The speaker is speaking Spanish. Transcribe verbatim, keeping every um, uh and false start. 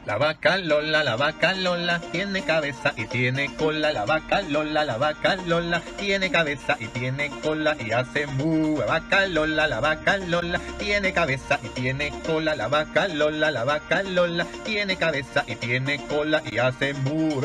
La vaca Lola, la vaca Lola, tiene cabeza y tiene cola. La vaca Lola, la vaca Lola, tiene cabeza y tiene cola y hace mu. La vaca Lola, la vaca Lola, tiene cabeza y tiene cola. La vaca Lola, la vaca Lola, tiene cabeza y tiene cola y hace mu.